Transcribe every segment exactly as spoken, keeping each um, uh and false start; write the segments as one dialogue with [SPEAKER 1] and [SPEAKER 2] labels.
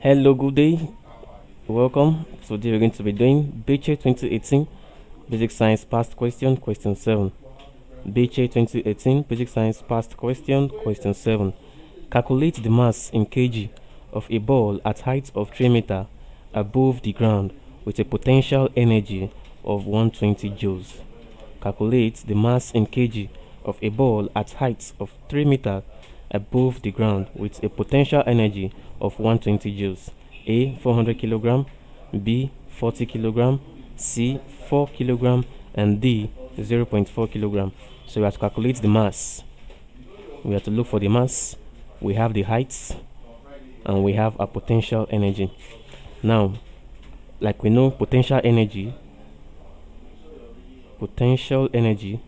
[SPEAKER 1] Hello, good day. Welcome. So today we're going to be doing B H E twenty eighteen Basic Science Past Question, Question seven. B H E twenty eighteen Basic Science Past Question, Question seven. Calculate the mass in kg of a ball at height of three meters above the ground with a potential energy of one hundred twenty joules. Calculate the mass in kg of a ball at height of three meters above the ground with a potential energy of one hundred twenty joules. A. four hundred kilogram, B. forty kilogram, C. four kilogram, and D. zero point four kilogram. So we have to calculate the mass. We have to look for the mass. We have the heights, and we have a potential energy. Now, like we know, potential energy, potential energy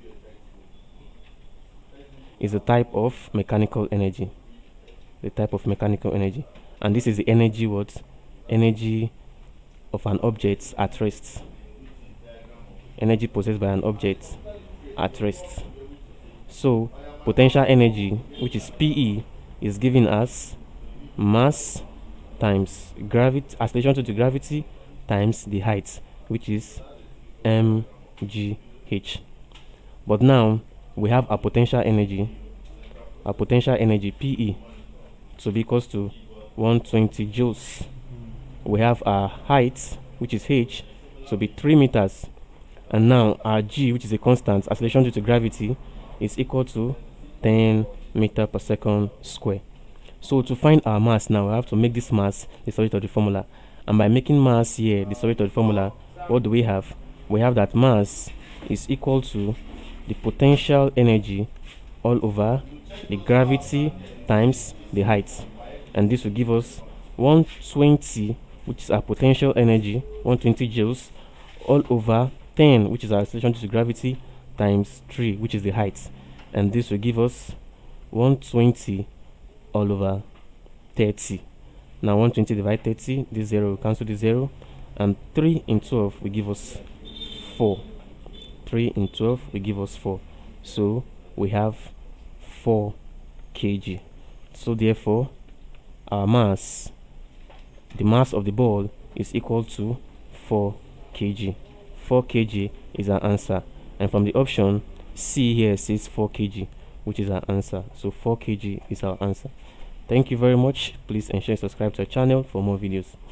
[SPEAKER 1] is a type of mechanical energy. The type of mechanical energy, and this is the energy what energy of an object at rest. Energy possessed by an object at rest. So potential energy, which is P E, is given as mass times gravity, acceleration due to gravity, times the height, which is m g h. But now we have a potential energy, a potential energy P E to be equals to one hundred twenty joules. We have our height, which is h, to be three meters, and now our g, which is a constant, acceleration due to gravity, is equal to ten meter per second square. So to find our mass now, we have to make this mass the subject of the formula, and by making mass here the subject of the formula, what do we have? We have that mass is equal to the potential energy all over the gravity times the height, and this will give us one hundred twenty, which is our potential energy, one hundred twenty joules, all over ten, which is our acceleration due to gravity, times three, which is the height, and this will give us one hundred twenty all over thirty. Now one hundred twenty divided thirty, this zero will cancel this zero, and three in twelve will give us four. three in twelve will give us four. So we have four kilograms. So therefore our mass, the mass of the ball, is equal to four kilograms. four kilograms is our answer, and from the option C here says four kilograms, which is our answer. So four kilograms is our answer. Thank you very much. Please ensure you subscribe to our channel for more videos.